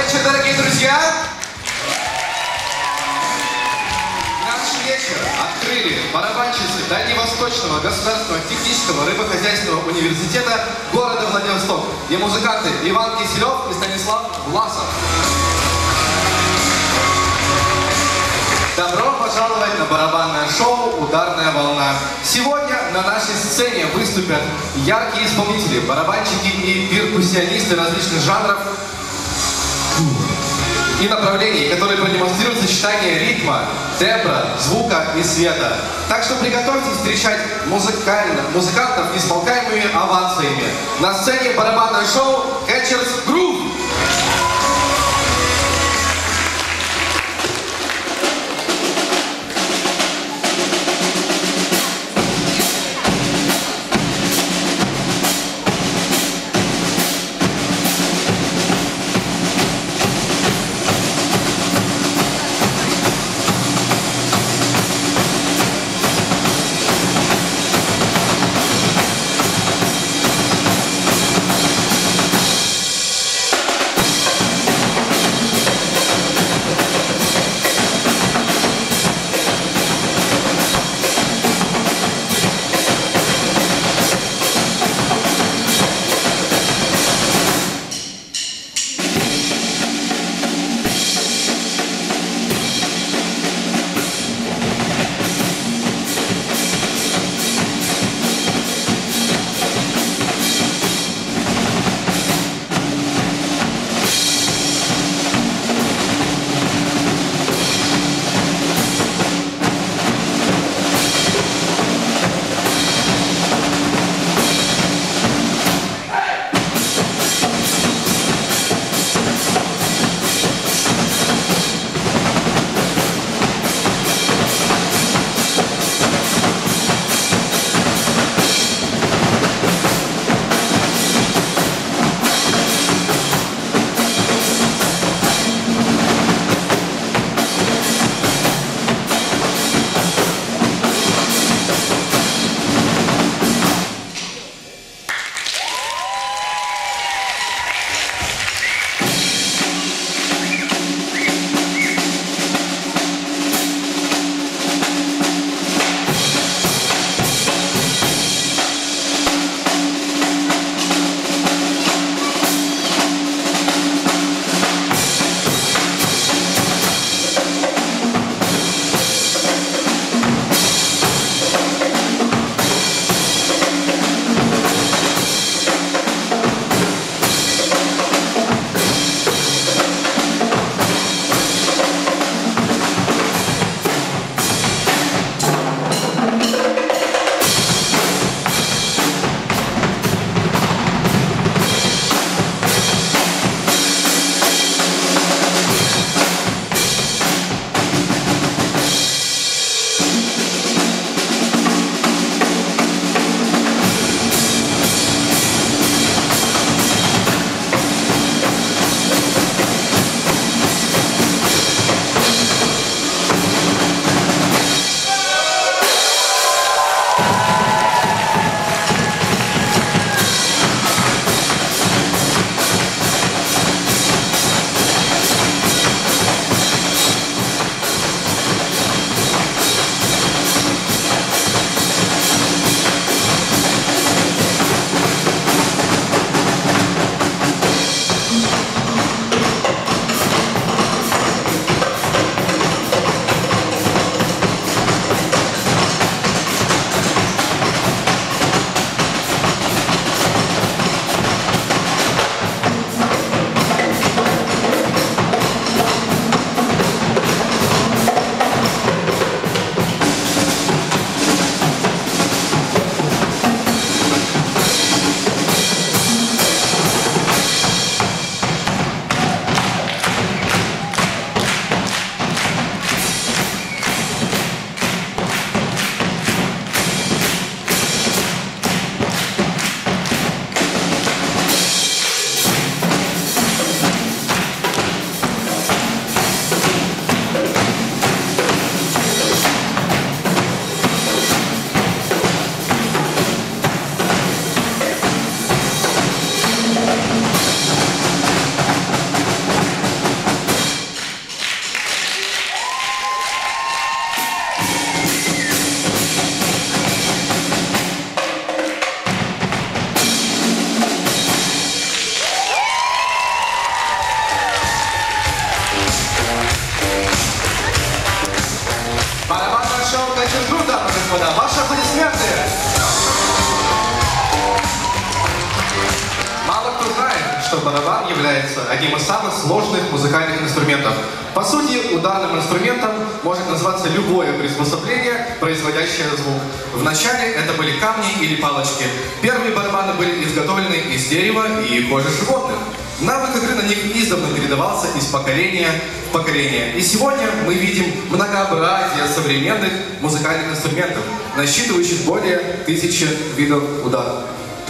вечер, дорогие друзья! Наш вечер открыли барабанщицы Дальневосточного государственного технического рыбохозяйственного университета города Владивосток и музыканты Иван Киселев и Станислав Власов. Добро пожаловать на барабанное шоу «Ударная волна». Сегодня на нашей сцене выступят яркие исполнители, барабанщики и перкуссионисты различных жанров и направлений, которые продемонстрируют сочетание ритма, тембра, звука и света. Так что приготовьтесь встречать музыкантов несмолкаемыми овациями. На сцене барабанное шоу Catcher's Groove. господа. Ваши аплодисменты! Мало кто знает, что барабан является одним из самых сложных музыкальных инструментов. По сути, ударным инструментом может назваться любое приспособление, производящее звук. Вначале это были камни или палочки. Первые барабаны были изготовлены из дерева и кожи животных. Навык игры на них издавна передавался из поколения в поколение. И сегодня мы видим многообразие современных музыкальных инструментов, насчитывающих более 1000 видов ударов.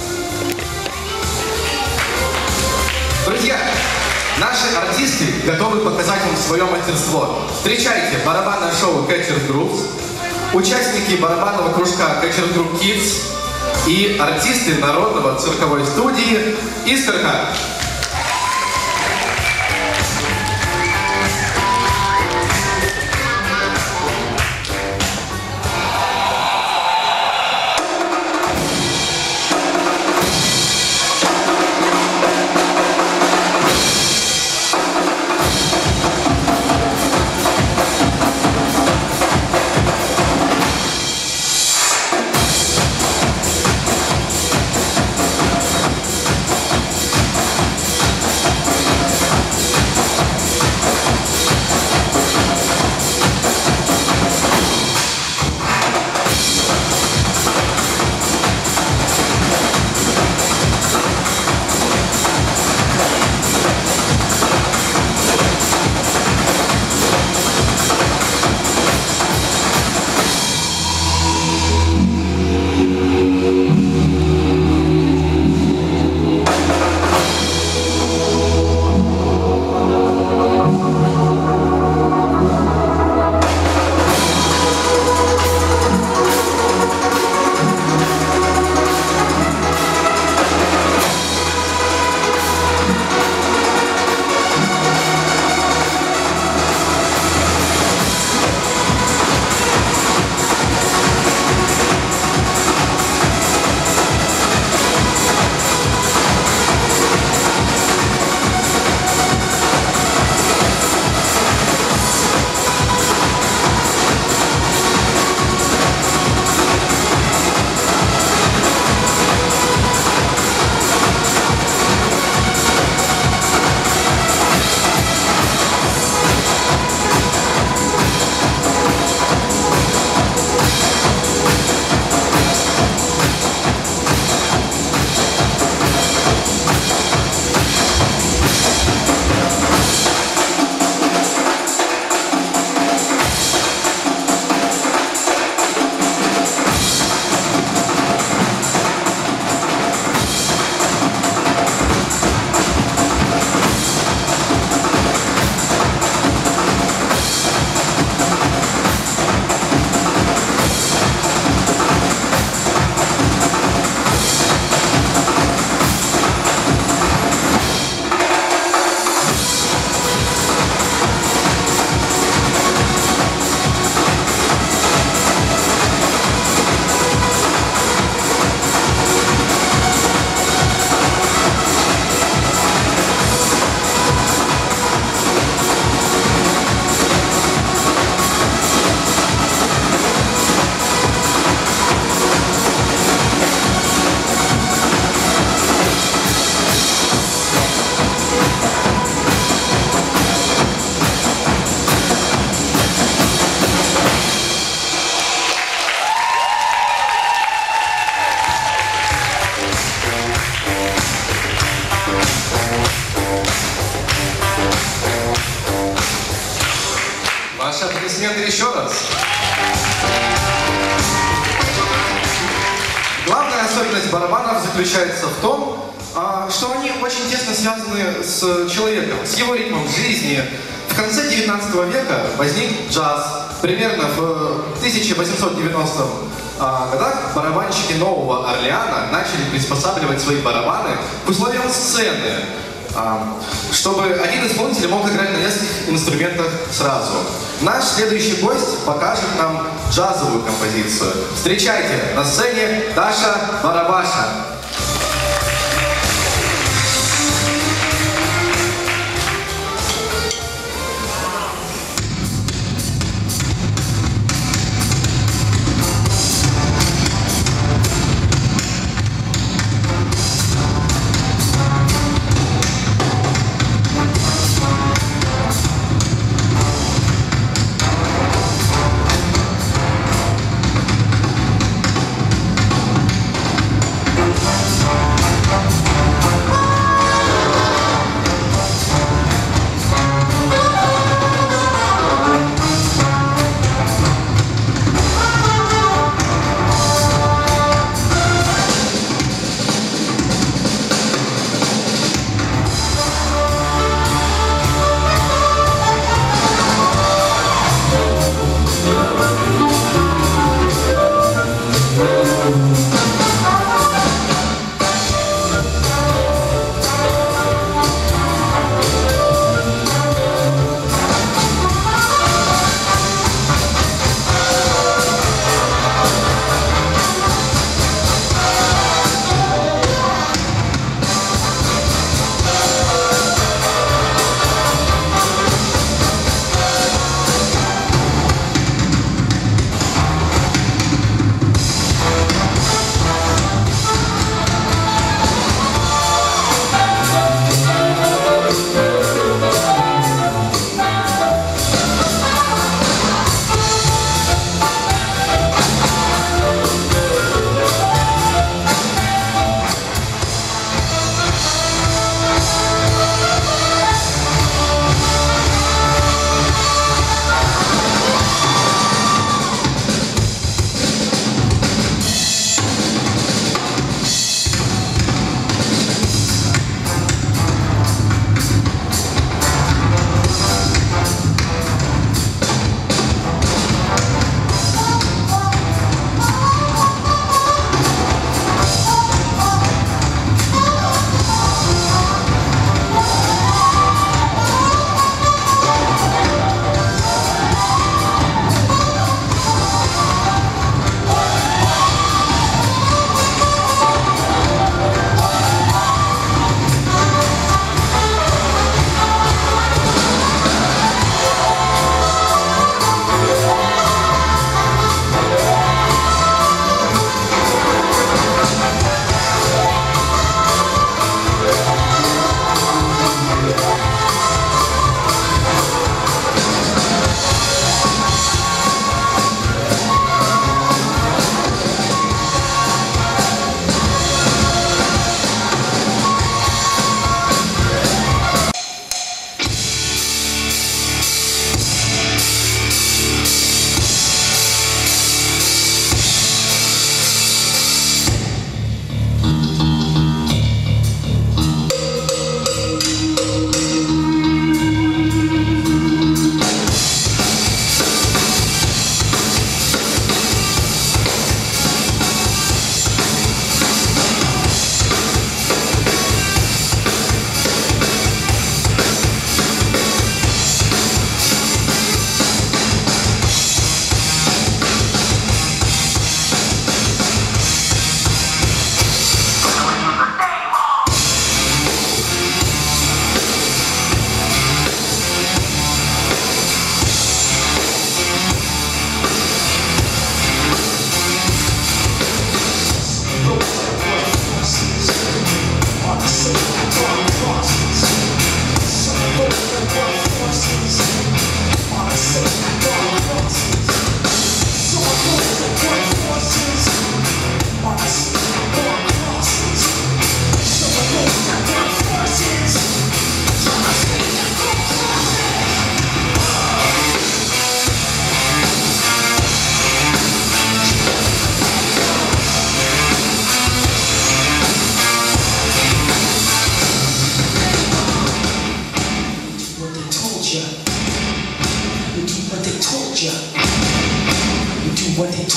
Друзья, наши артисты готовы показать вам свое мастерство. Встречайте барабанное шоу Catcher Groups, участники барабанного кружка Catcher Group Kids и артисты народного цирковой студии «Искорка». Ваши аплодисменты еще раз. Главная особенность барабанов заключается в том, что они очень тесно связаны с человеком, с его ритмом жизни. В конце 19 века возник джаз. Примерно в 1890 годах барабанщики Нового Орлеана начали приспосабливать свои барабаны к условиям сцены, чтобы один исполнитель мог играть на нескольких инструментах сразу. Наш следующий гость покажет нам джазовую композицию. Встречайте на сцене Даша Барабаша.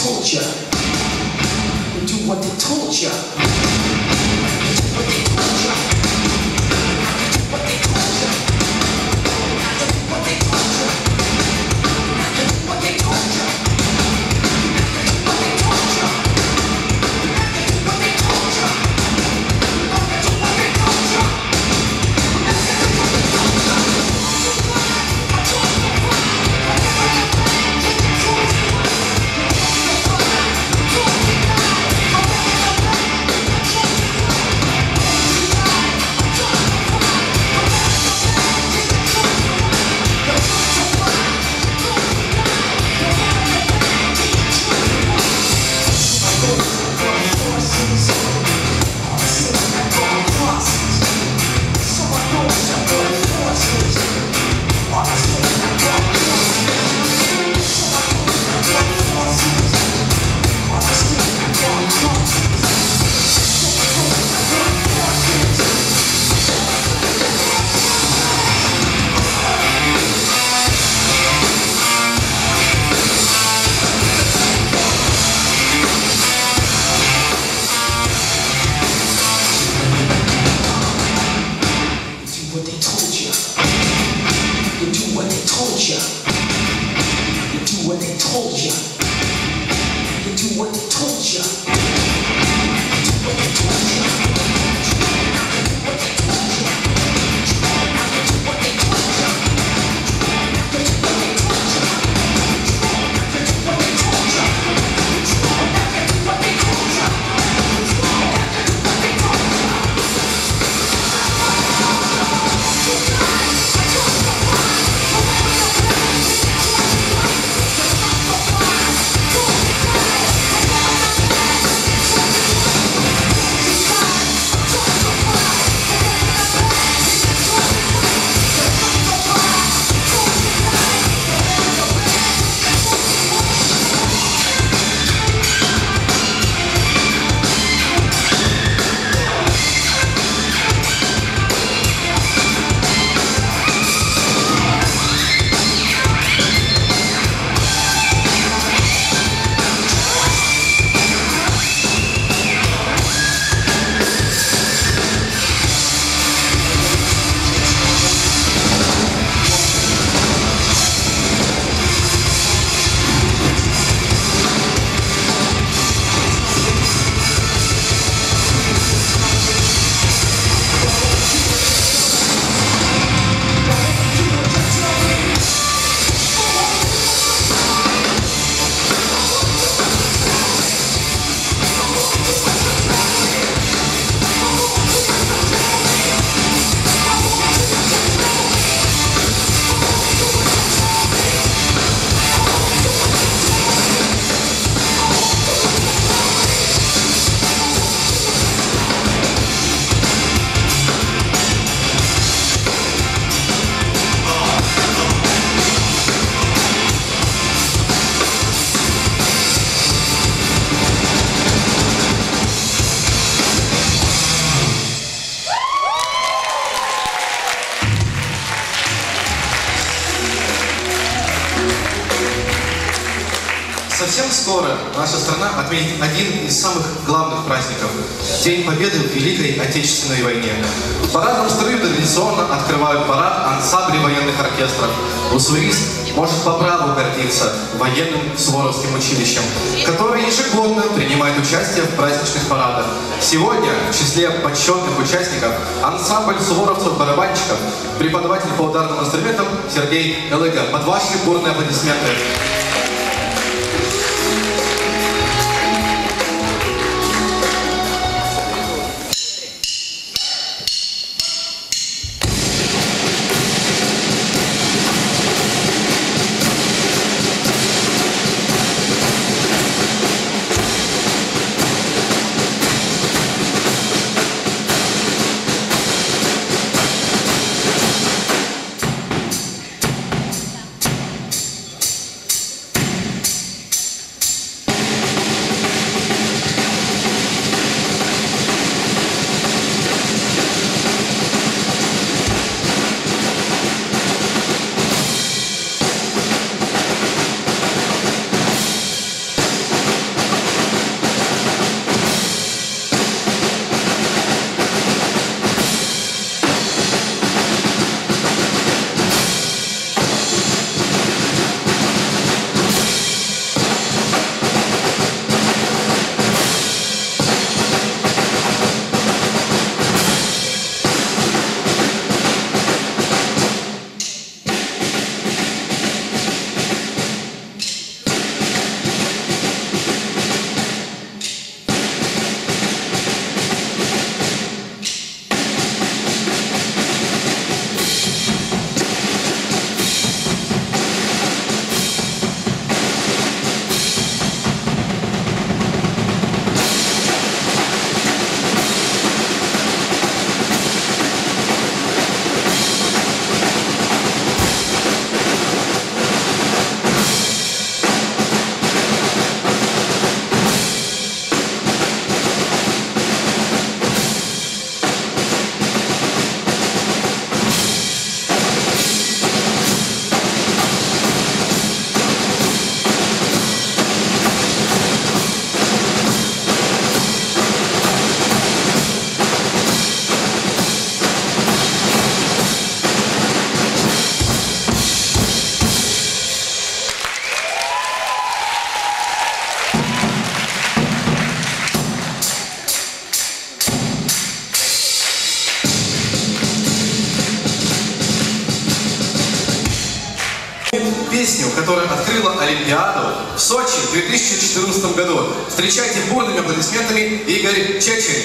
told ya. You do what they told ya. Совсем скоро наша страна отметит один из самых главных праздников – День Победы в Великой Отечественной войне. Парадом строю традиционно открывают парад ансамбли военных оркестров. Уссурийск может по праву гордиться военным Суворовским училищем, которое ежегодно принимает участие в праздничных парадах. Сегодня в числе почетных участников ансамбль суворовцев-барабанщиков, преподаватель по ударным инструментам Сергей Элыга. Под ваши бурные аплодисменты. которая открыла Олимпиаду в Сочи в 2014 году. Встречайте бурными аплодисментами Игорь Чечин.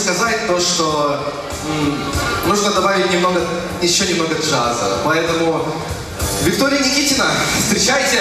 сказать то, что нужно добавить еще немного джаза. Поэтому Виктория Никитина, встречайте!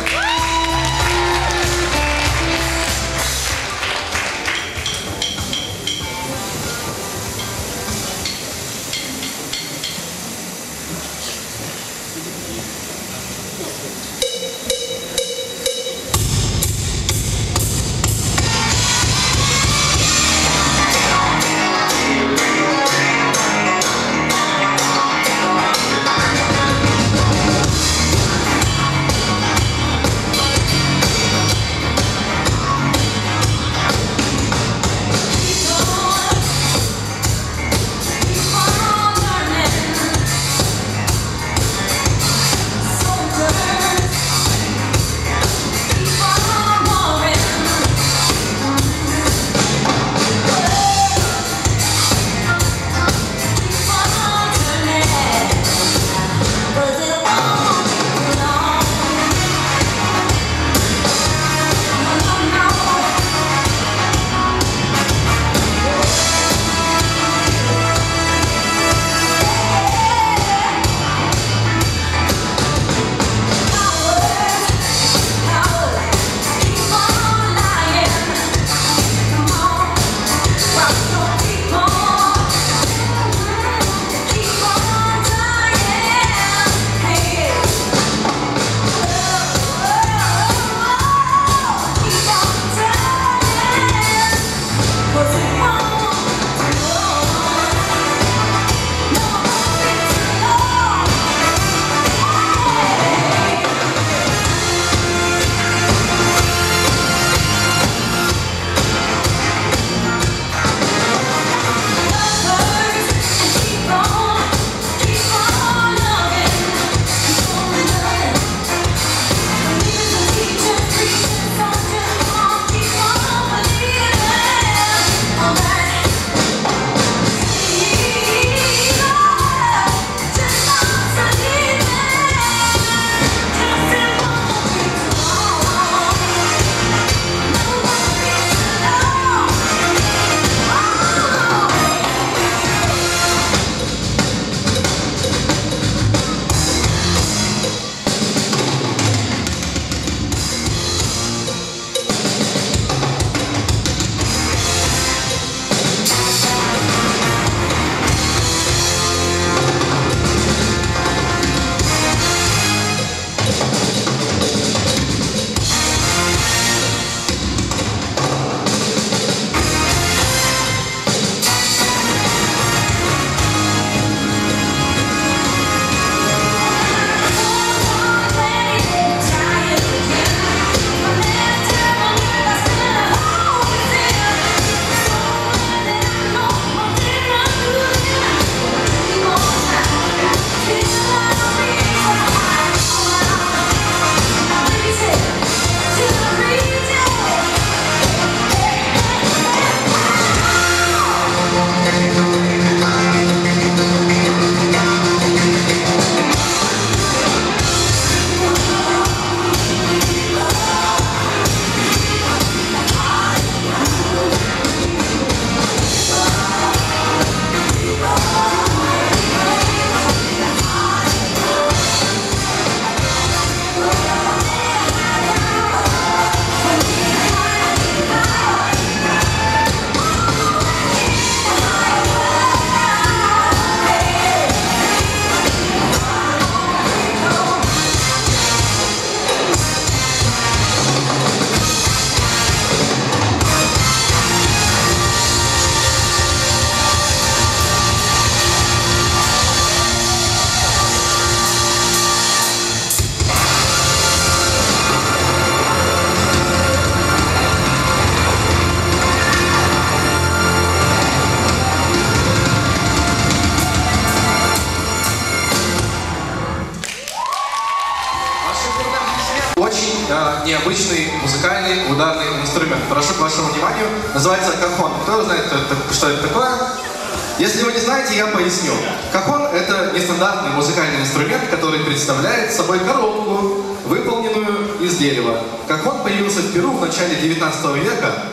необычный музыкальный ударный инструмент. Прошу к вашему вниманию. Называется кахон. Кто знает, что это такое? Если вы не знаете, я поясню. Кахон — это нестандартный музыкальный инструмент, который представляет собой коробку, выполненную из дерева. Кахон появился в Перу в начале 19 века.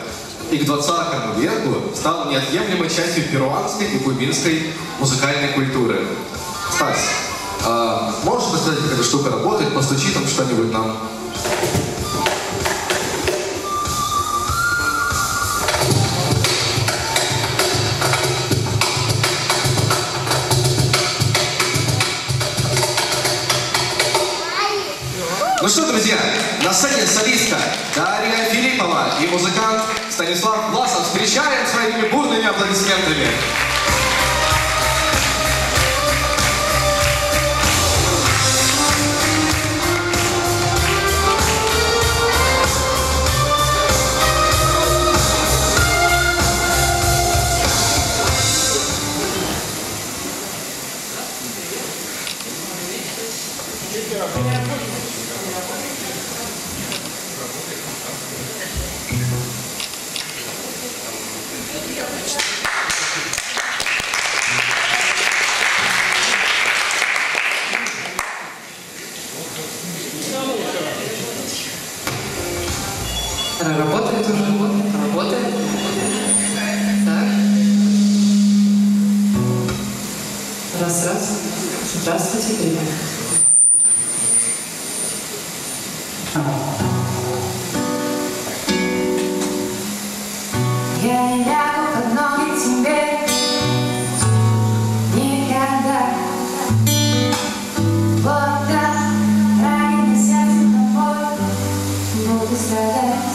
и к 20 веку стал неотъемлемой частью перуанской и кубинской музыкальной культуры. Стась, можешь рассказать, как эта штука работает? Постучи там что-нибудь нам. Ну что, друзья, на сцене солистка Дарья Филиппова и музыкант Станислав Власов. Встречаем своими бурными аплодисментами. Работает уже? Работает? Так. Раз. Здравствуйте, привет. Я не лягу под ноги тебе никогда. Вот так, раненый сердцем тобой буду страдать.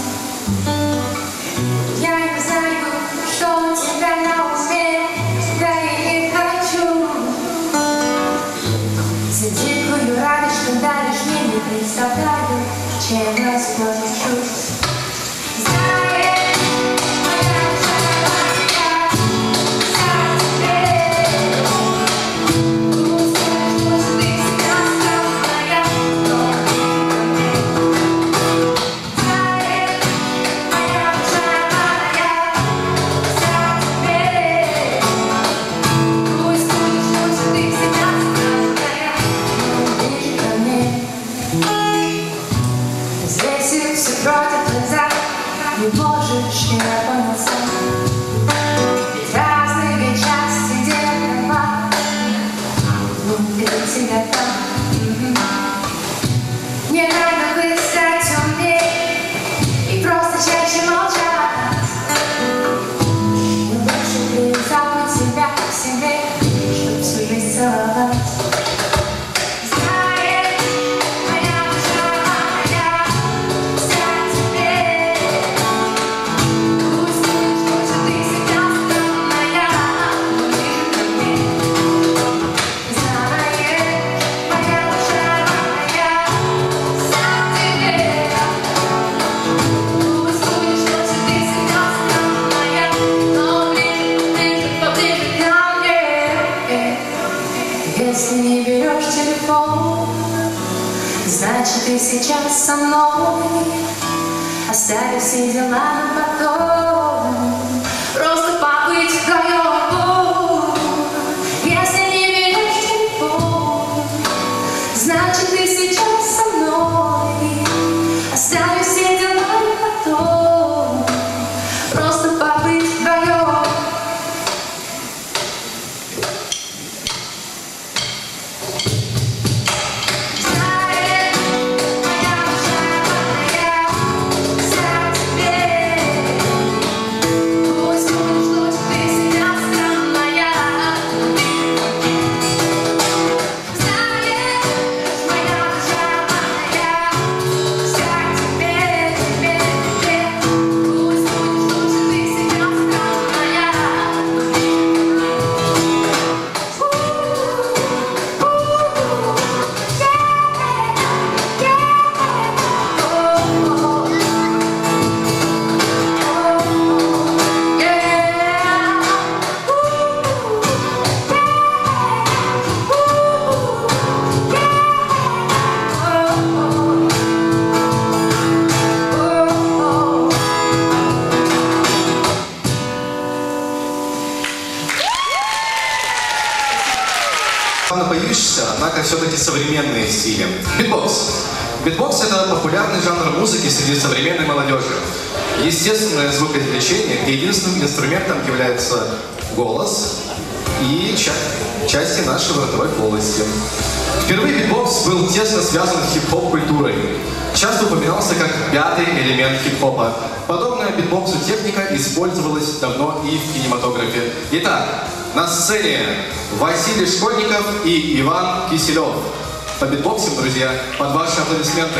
Я не знаю, что у тебя на уме, да и не хочу. За дикую радость, что даришь мне, не представляю, чем расплачусь. Не можешь не опомниться, ведь разные части дерева внутри тебя там. Мне надо бы стать умнее и просто чаще молчать. Но лучше призову тебя к себе, чтоб всю жизнь целовать. Если не берешь телефон, значит ты сейчас со мной. Оставив все дела на потом, просто побыть вдвоем. Если не берешь телефон, значит ты сейчас со мной. Оставив все дела на потом, просто побыть вдвоем. Появившиеся, однако все-таки современные стили. Битбокс. Битбокс — это популярный жанр музыки среди современной молодежи. естественное звукоизвлечение, где единственным инструментом является голос и части нашей ротовой полости. Впервые битбокс был тесно связан с хип-хоп культурой. Часто упоминался как пятый элемент хип-хопа. Подобная битбоксу техника использовалась давно и в кинематографе. Итак, на сцене Василий Школьников и Иван Киселев. Побитбоксим, друзья, под ваши аплодисменты.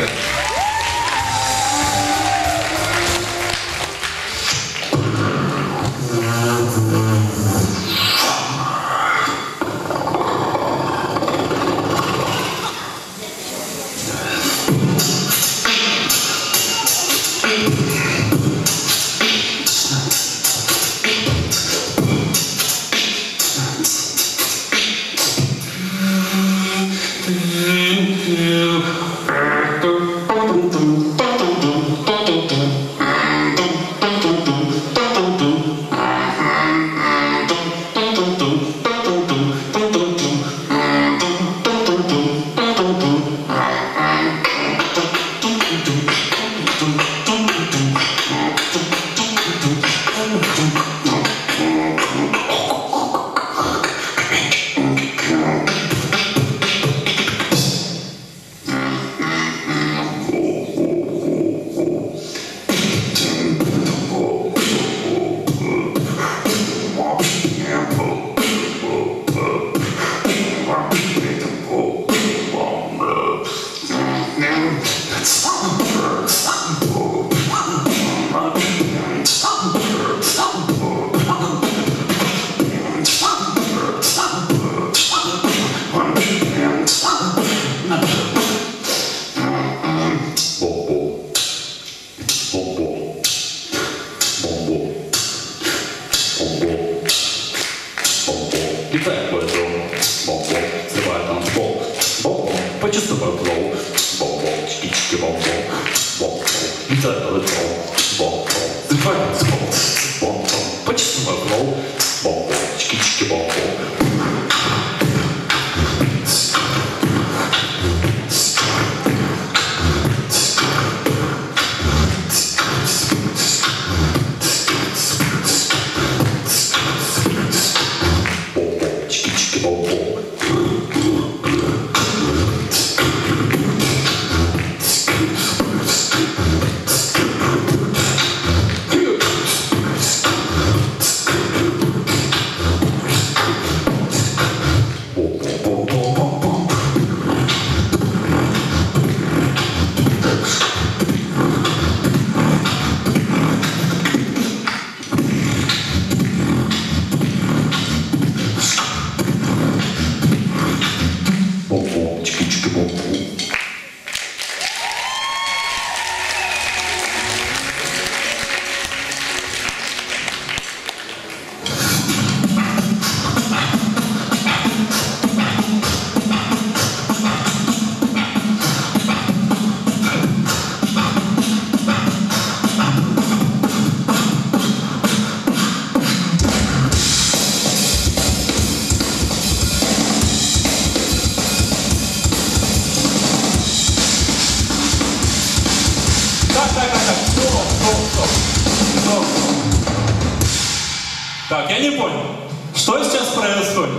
Так, я не понял. Что сейчас происходит?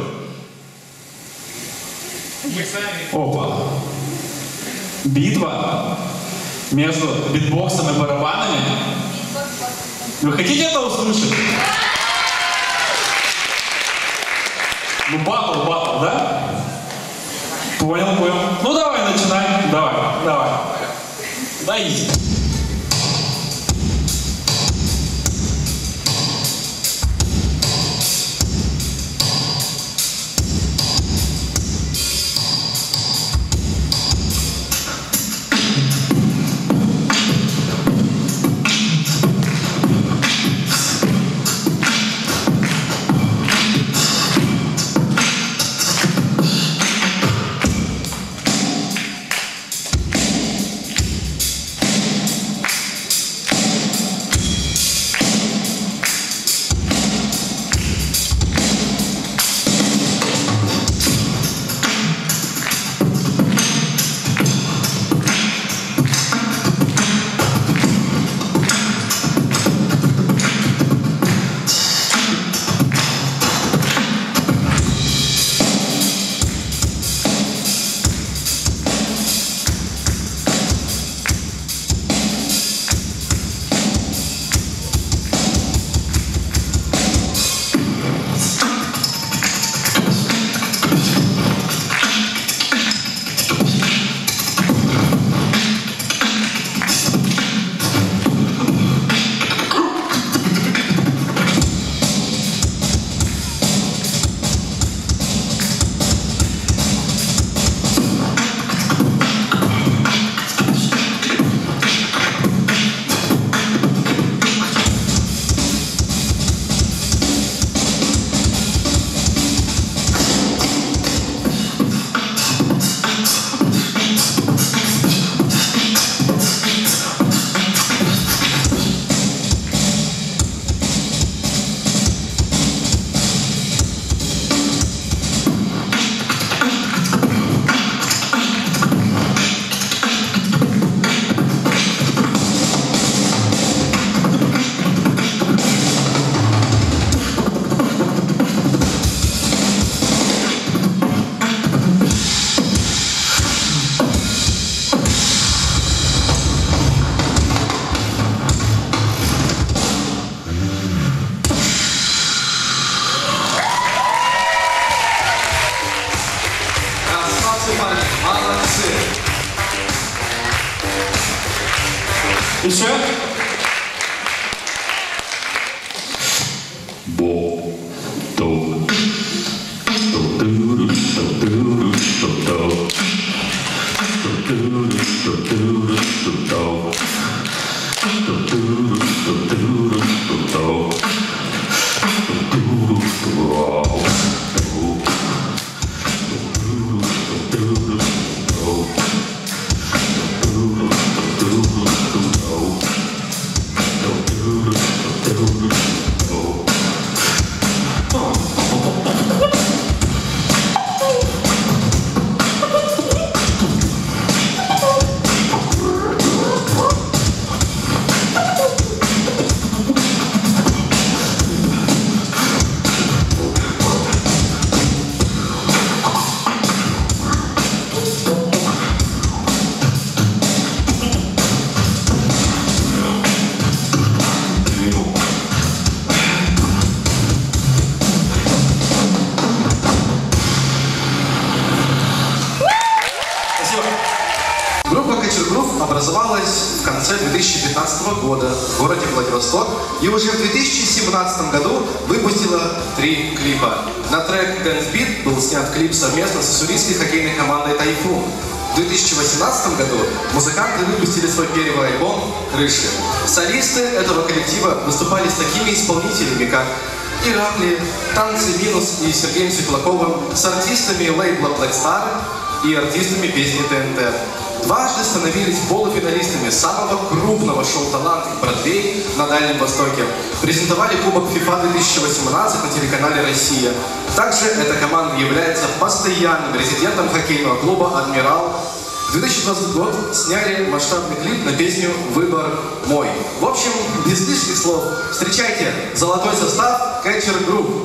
Опа. Битва между битбоксом и барабанами. Вы хотите это услышать? Ну, батл, да? Понял. Ну, давай, начинай. Давай. Да, изи. И все? Образовалась в конце 2015 года в городе Владивосток и уже в 2017 году выпустила 3 клипа. На трек Dance Beat был снят клип совместно с уссурийской хоккейной командой «Тайфун». В 2018 году музыканты выпустили свой первый альбом «Крыши». Солисты этого коллектива выступали с такими исполнителями, как Иракли, Танцы Минус и Сергеем Светлаковым, с артистами лейбла Black Star и артистами песни ТНТ. Дважды становились полуфиналистами самого крупного шоу «Талант» «Бродвей» на Дальнем Востоке. Презентовали Кубок FIFA 2018 на телеканале «Россия». Также эта команда является постоянным резидентом хоккейного клуба «Адмирал». В 2020 год сняли масштабный клип на песню «Выбор мой». В общем, без лишних слов, встречайте золотой состав Catcher Group.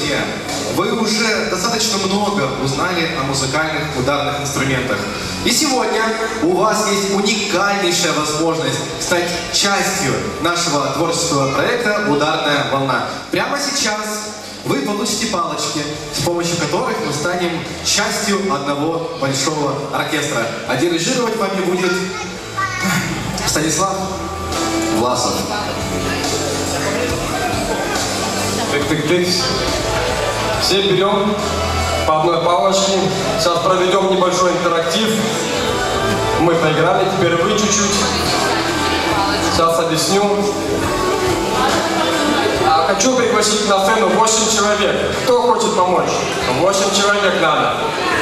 друзья, вы уже достаточно много узнали о музыкальных ударных инструментах. И сегодня у вас есть уникальнейшая возможность стать частью нашего творческого проекта «Ударная волна». Прямо сейчас вы получите палочки, с помощью которых мы станем частью одного большого оркестра. А дирижировать вами будет Станислав Власов. Тык-тык-тык. Все берем по одной палочке. Сейчас проведем небольшой интерактив. Мы поиграли, теперь вы чуть-чуть. Сейчас объясню. Хочу пригласить на сцену 8 человек. Кто хочет помочь? 8 человек надо.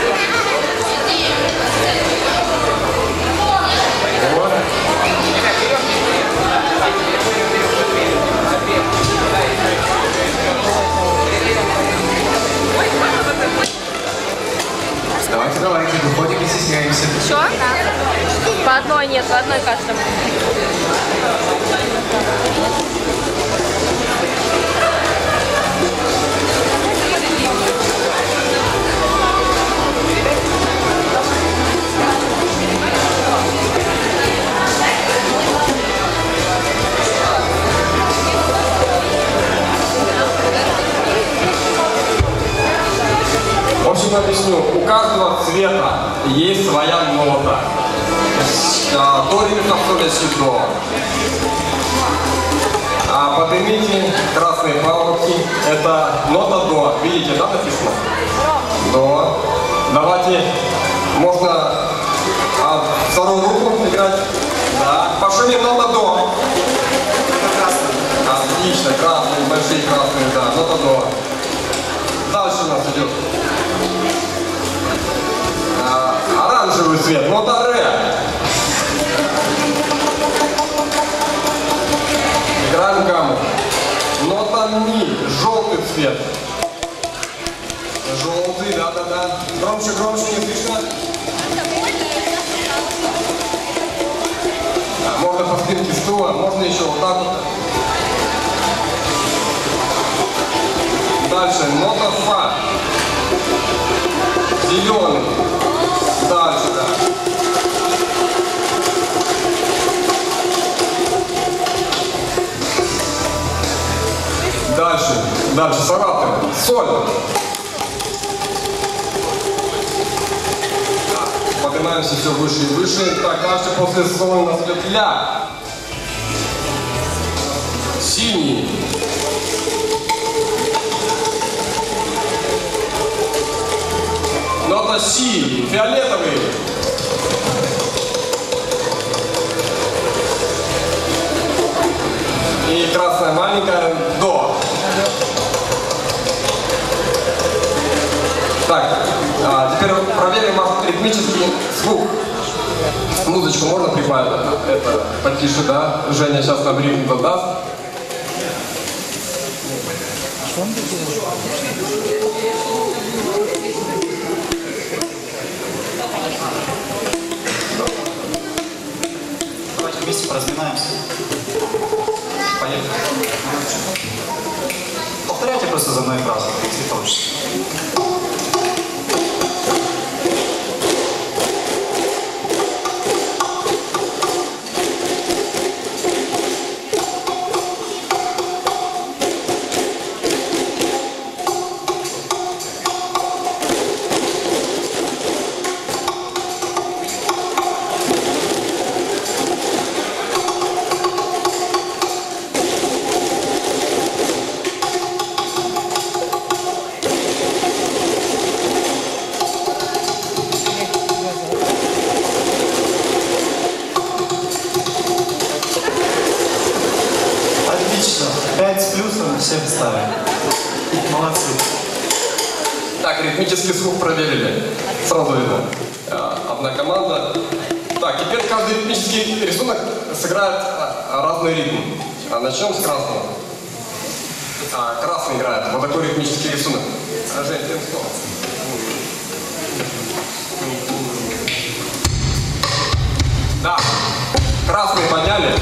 Вот. Давайте, выходим, не стесняемся. Еще? По одной нет, по одной каждому. В общем, объясню. У каждого цвета есть своя нота. До, ре, ми, фа, соль, ля, си, до. Поднимите красные палочки. Это нота до. Видите, да, написано? До. Давайте, можно вторую руку играть. Да. Пошумим, нота до. Отлично, красные, большие красные, да, нота до. Дальше у нас идет оранжевый цвет, нота ре. Играем гамму. Нота ми, желтый цвет. Желтый, да-да-да. Громче, громче, не слышно. Можно по спинке стула, можно еще вот так вот. Дальше, нота фа. Зеленый. Дальше, да. Дальше, Саратов. Соль. Поднимаемся все выше и выше. Так, дальше после соли у нас идет ля. Синий. Нота си, фиолетовый. И красная маленькая, до. Так, теперь проверим ритмический звук. Музычку можно прибавить? Это потише, да? Женя сейчас нам ритм задаст. Давайте вместе поразминаемся. Поехали. Повторяйте просто за мной фразу, если получится. Отлично. 5 с плюсом, всем ставим. Молодцы. Так, ритмический звук проверили. Сразу видно. Одна команда. Так, теперь каждый ритмический рисунок сыграет разный ритм. Начнем с красного. Красный играет. Вот такой ритмический рисунок. Жень, тем слово. Да. Красный подняли.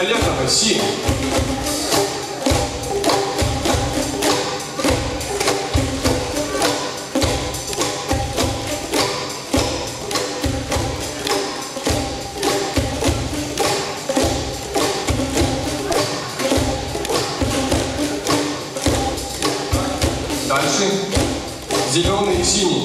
фиолетовый, синий. Дальше зеленый и синий.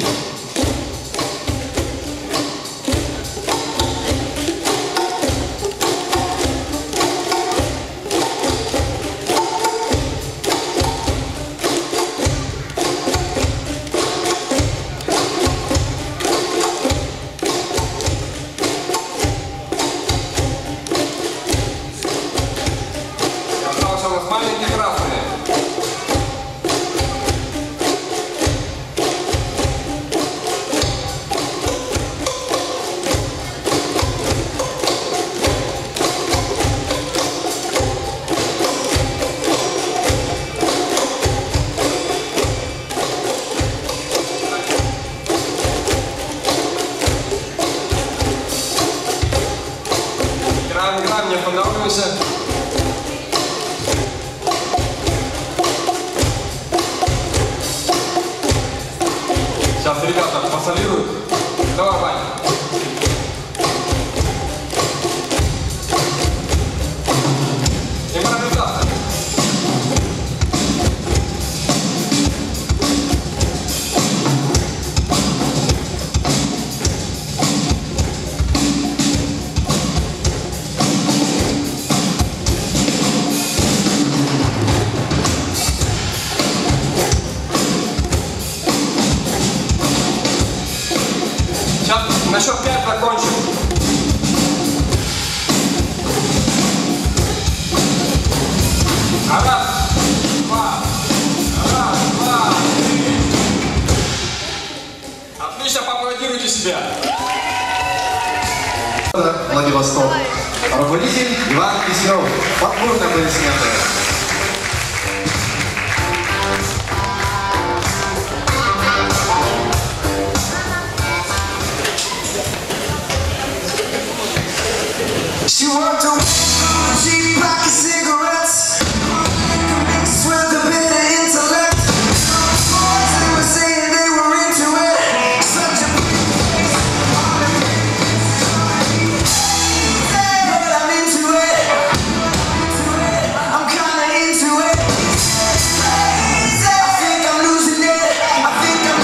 Остался у нас маленькие красные. Играем, не останавливайся. Сейчас ребята посолируют. Давай, Ваня. Импровизация. Сейчас на счет 5 закончим. Раз, два, три. Отлично, поаплодируйте себя. Владивосток. Руководитель Иван Киселев. Подборные аплодисменты. She walked away from the cheap pocket cigarettes, mixed with a bit of intellect. Boys, they were saying they were into it. Such a but I'm into it. I'm kinda into it. I think I'm losing it. I think I'm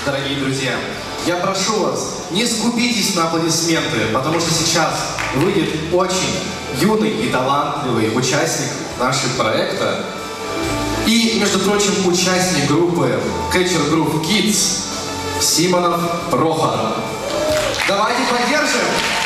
дорогие друзья, я прошу вас, не скупитесь на аплодисменты, потому что сейчас выйдет очень юный и талантливый участник нашего проекта и, между прочим, участник группы Catcher Groove Kids Симонов Прохор. Давайте поддержим!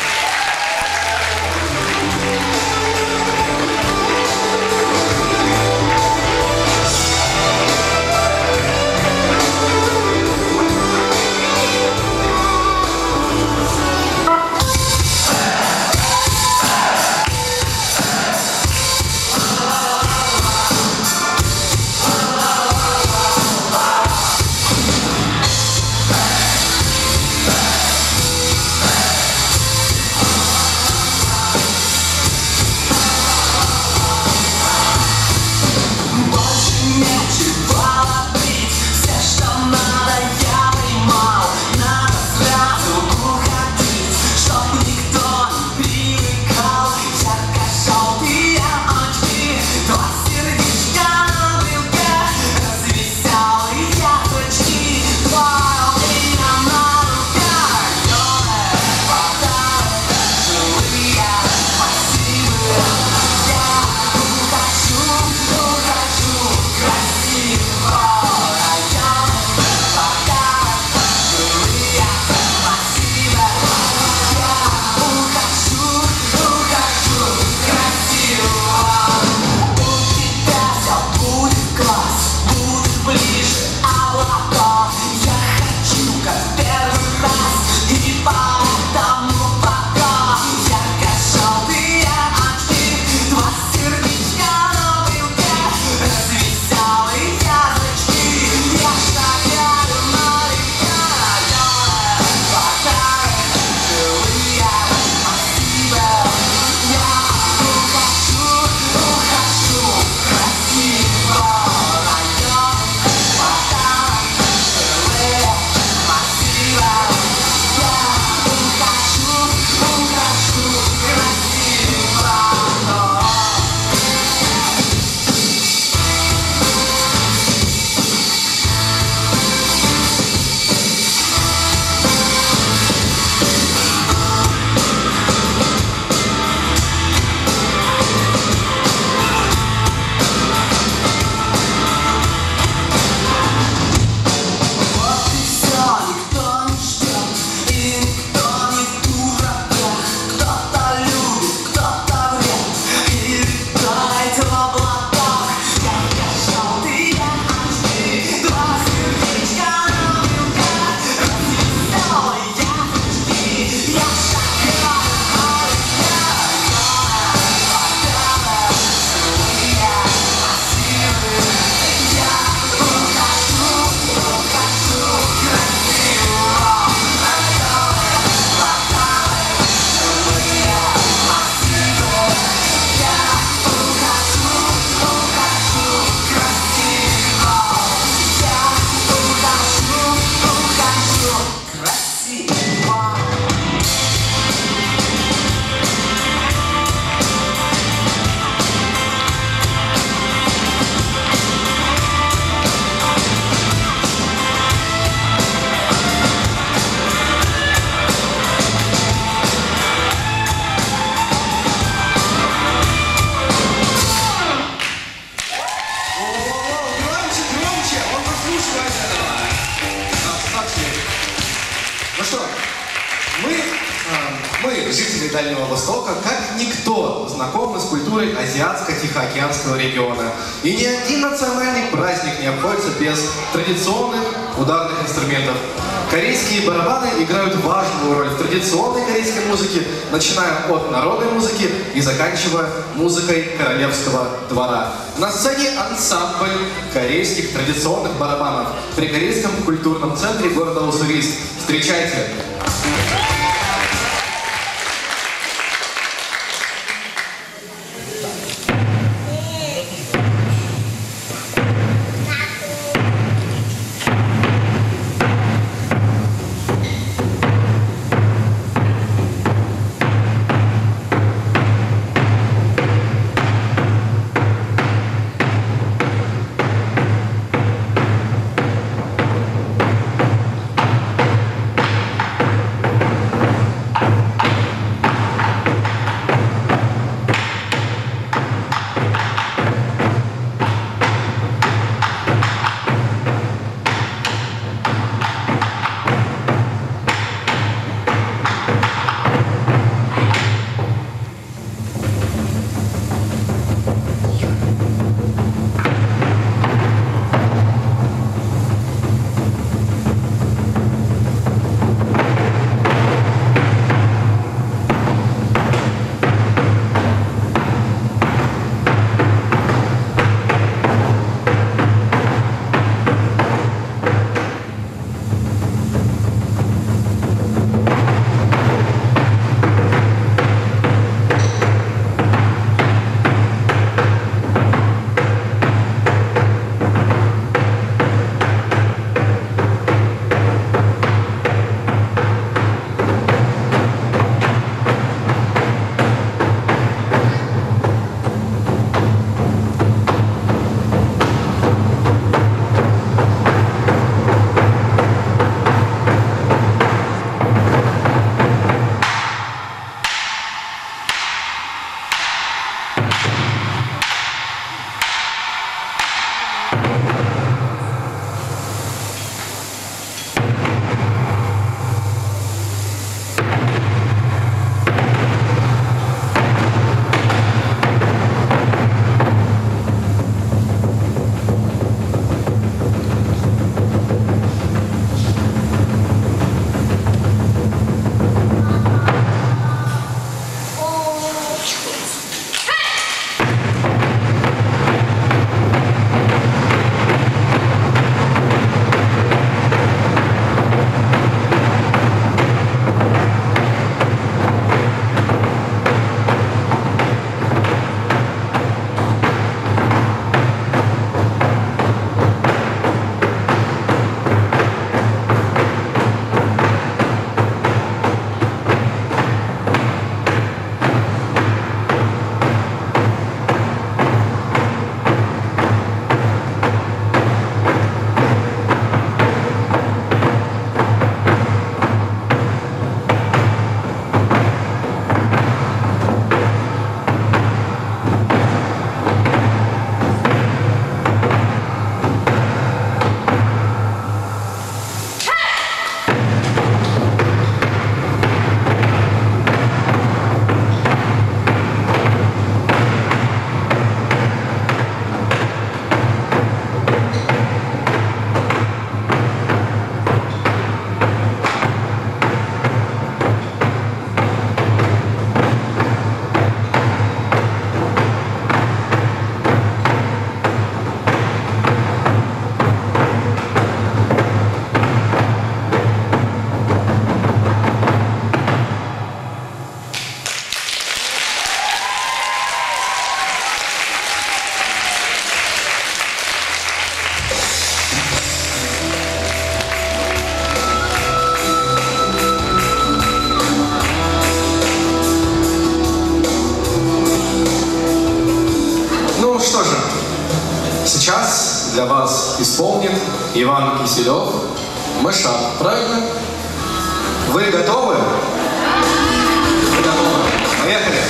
Мы, жители Дальнего Востока, как никто знакомы с культурой Азиатско-Тихоокеанского региона. И ни один национальный праздник не обходится без традиционных ударных инструментов. Корейские барабаны играют важную роль в традиционной корейской музыке, начиная от народной музыки и заканчивая музыкой королевского двора. На сцене ансамбль корейских традиционных барабанов при Корейском культурном центре города Уссурийск. Встречайте! для вас исполнит Иван Киселев. Мэшап, правильно? Вы готовы? Вы готовы? Поехали!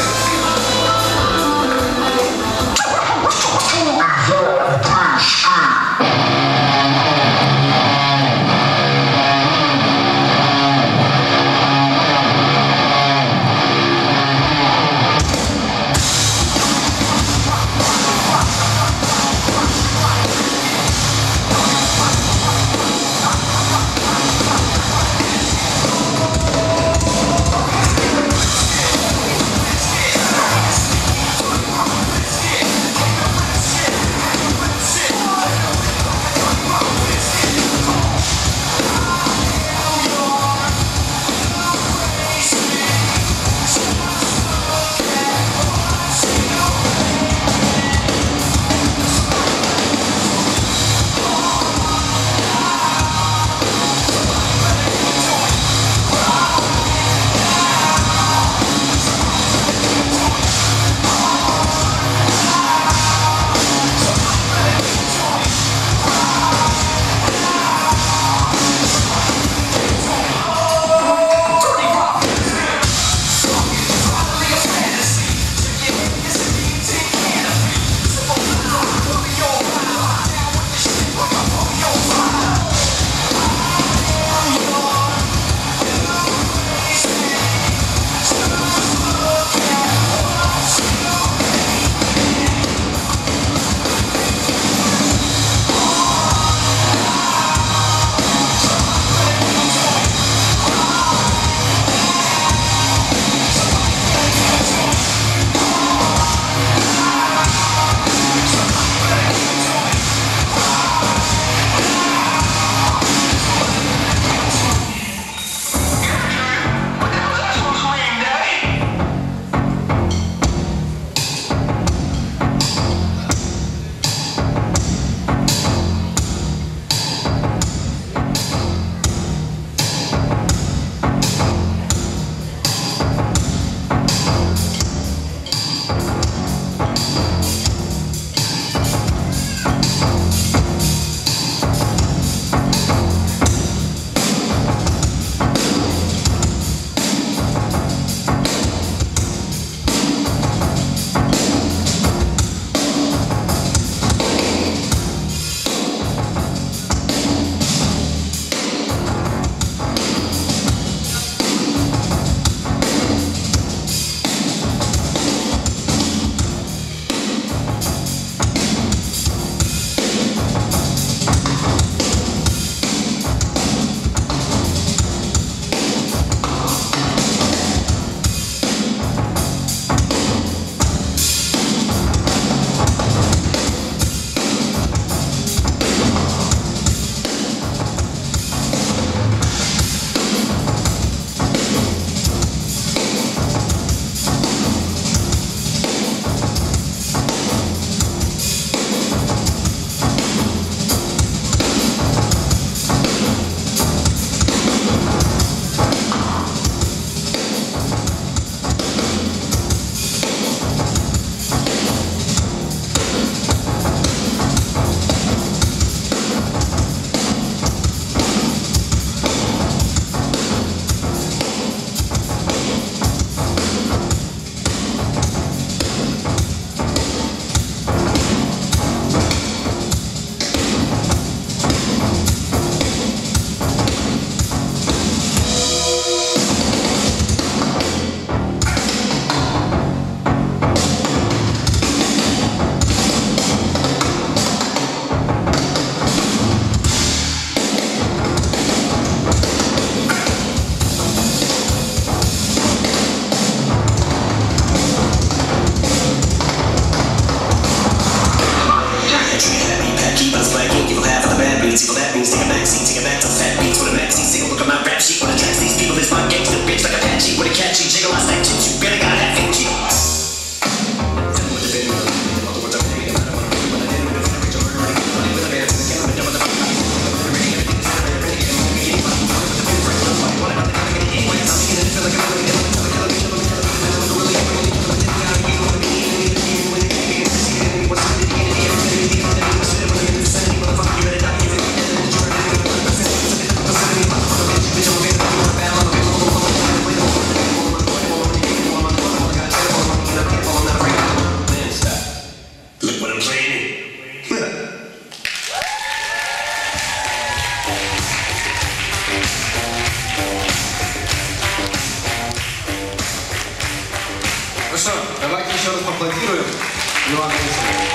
Иван Борисович.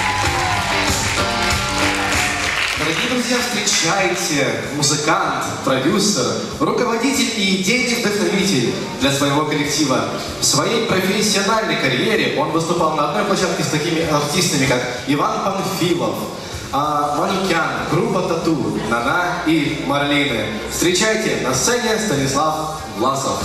Дорогие друзья, встречайте музыкант, продюсер, руководитель и идейный вдохновитель для своего коллектива. В своей профессиональной карьере он выступал на одной площадке с такими артистами, как Иван Панфилов, Манукян, группа Тату, Нана и Марлины. Встречайте на сцене Станислав Власов.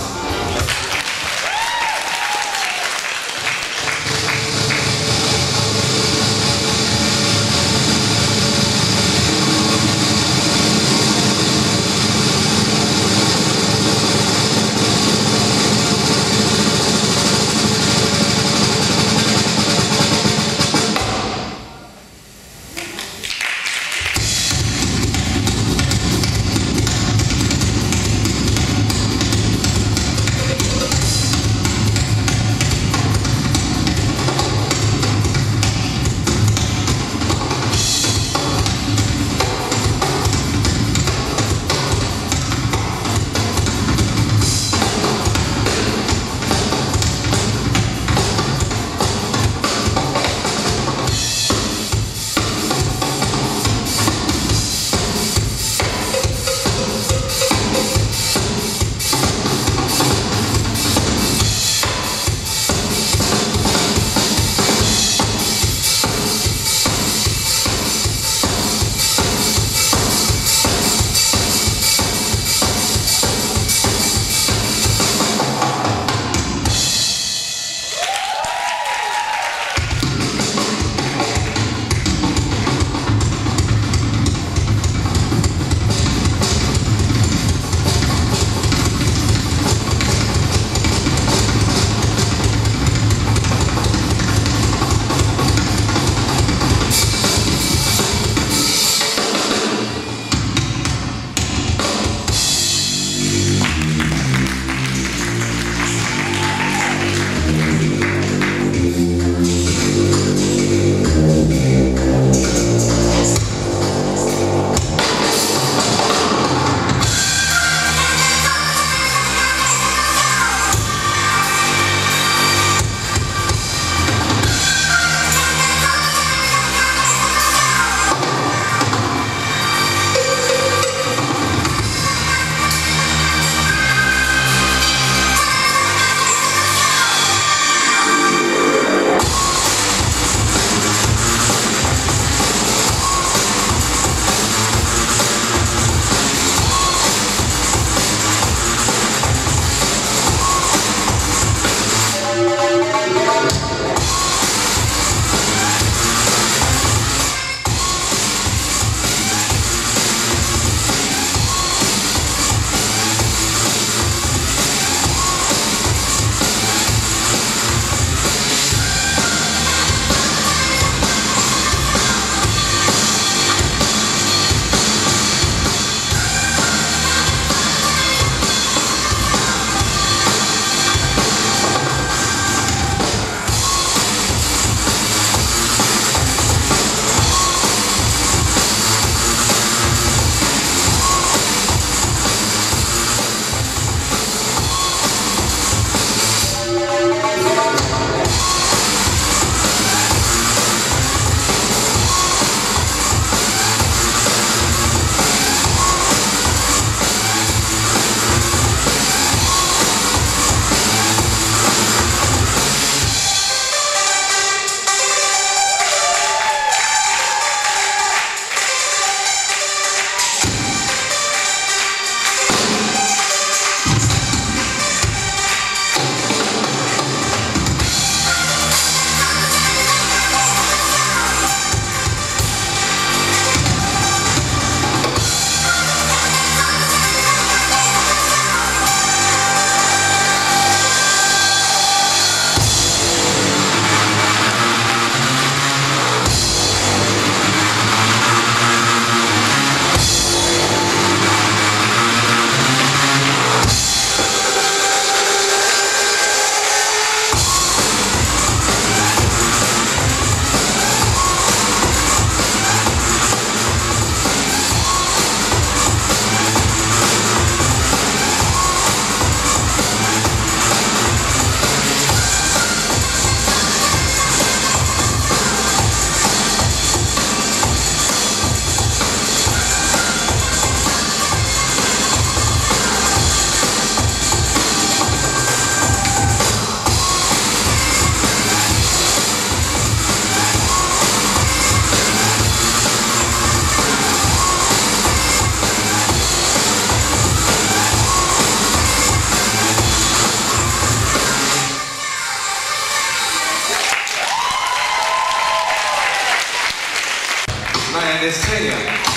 Юрия,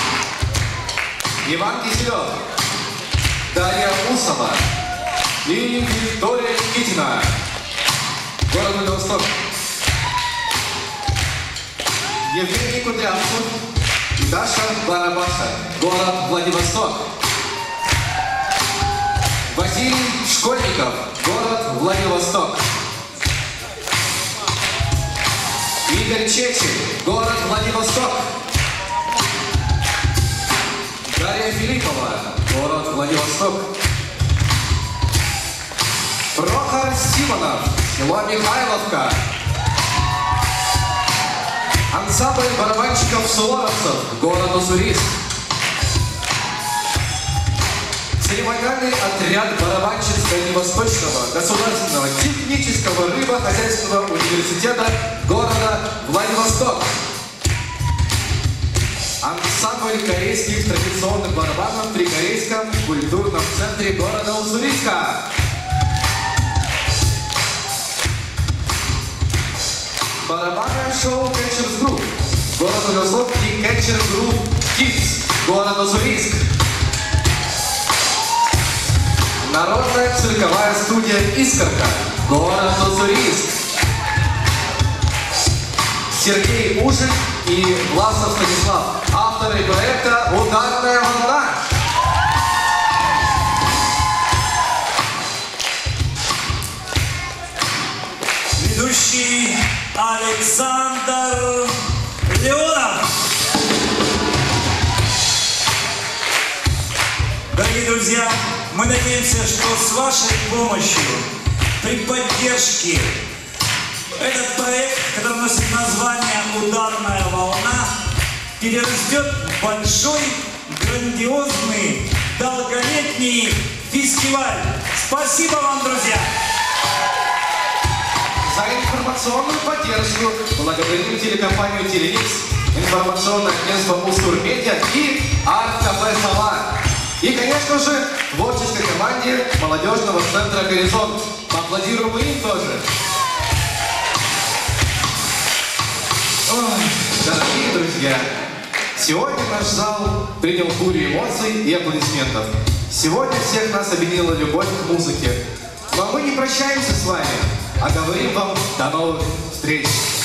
Иван Киселев, Дарья Усова и Виктория Никитина, город Владивосток. Евгений Кудрявцев и Даша Барабаша, город Владивосток. Василий Школьников, город Владивосток. Игорь Чечин, город Владивосток. Дарья Филиппова, город Владивосток. Прохор Симонов, село Михайловка. Ансамбль барабанщиков-суворовцев, город Уссурийск. Церемониальный отряд барабанщиц Дальневосточного государственного технического рыбохозяйственного университета города Владивосток. Ансамбль корейских традиционных барабанов при Корейском культурном центре города Уссурийска. Барабанное шоу Catchers Group, город Владивосток и Catchers Group Kids, город Уссурийск. Народная цирковая студия «Искорка», город Уссурийск. Сергей Ужик и Власов Станислав, авторы проекта «Ударная волна». Ведущий Александр Леонов. Дорогие друзья, мы надеемся, что с вашей помощью, при поддержке, этот проект, который носит название «Ударная волна», перерастет в большой, грандиозный, долголетний фестиваль. Спасибо вам, друзья! За информационную поддержку благодарим телекомпанию «Телемикс», информационное агентство «Уссур-Медиа» и арт-кафе «Сова». И, конечно же, творческой команде молодежного центра «Горизонт». Поаплодируем им тоже. Ой, дорогие друзья, сегодня наш зал принял бурю эмоций и аплодисментов. Сегодня всех нас объединила любовь к музыке. Но мы не прощаемся с вами, а говорим вам до новых встреч.